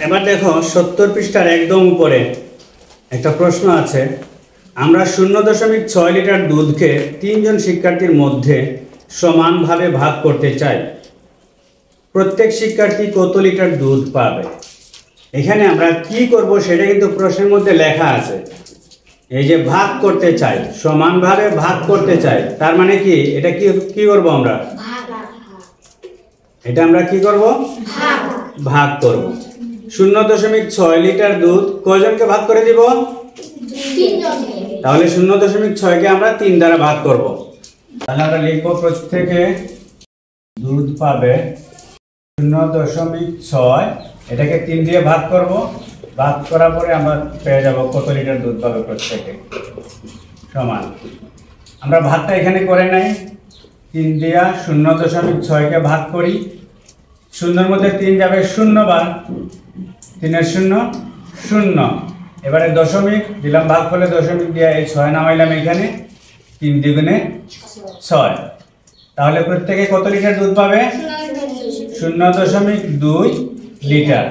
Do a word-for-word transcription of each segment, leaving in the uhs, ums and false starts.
এবার দেখো সত্তর পৃষ্ঠার একদম উপরে একটা প্রশ্ন আছে। আমরা শূন্য দশমিক ছয় লিটার দুধকে তিনজন শিক্ষার্থীর মধ্যে সমানভাবে ভাগ করতে চাই। প্রত্যেক শিক্ষার্থী কত লিটার দুধ পাবে? এখানে আমরা কি করব সেটা কিন্তু প্রশ্নের মধ্যে লেখা আছে। এই যে ভাগ করতে চাই, সমানভাবে ভাগ করতে চাই, তার মানে কি এটা কি কি করব আমরা? এটা আমরা কি করব? ভাগ করব। শূন্য দশমিক ছয় লিটার দুধ কয়জনকে ভাগ করে দিব? তাহলে শূন্য দশমিক ছয়কে আমরা তিন দ্বারা ভাগ করব। তাহলে আমরা লিখব প্রত্যেকে দুধ পাবে শূন্য দশমিক ছয়, এটাকে তিন দিয়ে ভাগ করব। ভাগ করার পরে আমরা পেয়ে যাব কত লিটার দুধ পাবে প্রত্যেকে, সমান। আমরা ভাগটা এখানে করে নাই, তিন দিয়া শূন্য দশমিক ছয়কে ভাগ করি। শূন্যর মধ্যে তিন যাবে শূন্য বার, তিনের শূন্য শূন্য। এবারে দশমিক দিলাম, ভাগ করলে দশমিক দিয়ে এই ছয় নামাইলাম এখানে, তিন দ্বিগুণে ছয়। তাহলে প্রত্যেকে কত লিটার দুধ পাবে? শূন্য দশমিক দুই লিটার।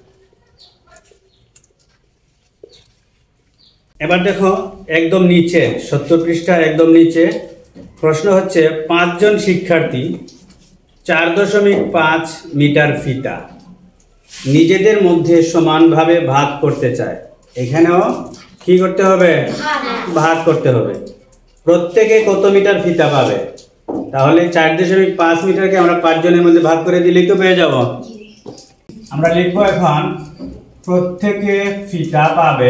এবার দেখো একদম নিচে সত্তর পৃষ্ঠার একদম নিচে প্রশ্ন হচ্ছে, পাঁচজন শিক্ষার্থী চার দশমিক পাঁচ মিটার ফিতা নিজেদের মধ্যে সমানভাবে ভাগ করতে চায়। এখানেও কি করতে হবে? ভাগ করতে হবে। প্রত্যেকে কত মিটার ফিতা পাবে? তাহলে চার দশমিক পাঁচ মিটারকে আমরা পাঁচজনের মধ্যে ভাগ করে দিলেই তো পেয়ে যাব। আমরা লিখবো এখন প্রত্যেকে ফিতা পাবে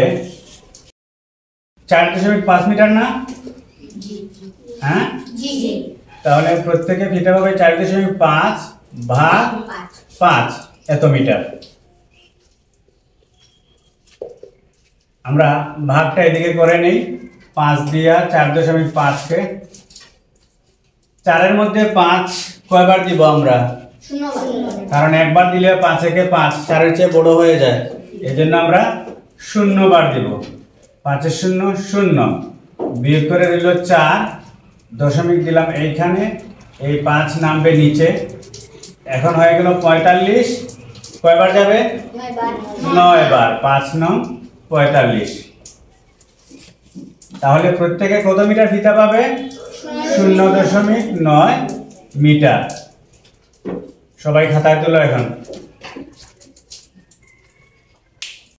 চার দশমিক পাঁচ মিটার না? হ্যাঁ, তাহলে প্রত্যেকে ফিতা পাবে চার দশমিক পাঁচ ভাগ পাঁচ এত মিটার। আমরা ভাগটা এদিকে করে নেই, পাঁচ দিয়া চার দশমিক পাঁচকে, চারের মধ্যে পাঁচ কয়বার দিব আমরা? কারণ একবার দিলে পাঁচ একে পাঁচ, চারের চেয়ে বড় হয়ে যায়, এই জন্য আমরা শূন্য বার দিব। পাঁচের শূন্য শূন্য, বিয়োগ করে দিল চার, দশমিক দিলাম এইখানে, এই পাঁচ নামবে নিচে। এখন হয়ে গেল পঁয়তাল্লিশ। কয়বার যাবে? নয় বার, পাঁচ নং পঁয়তাল্লিশ। তাহলে প্রত্যেকে কত মিটার ফিতা পাবে? শূন্য দশমিক নয় মিটার। সবাই খাতায় তোলো এখন।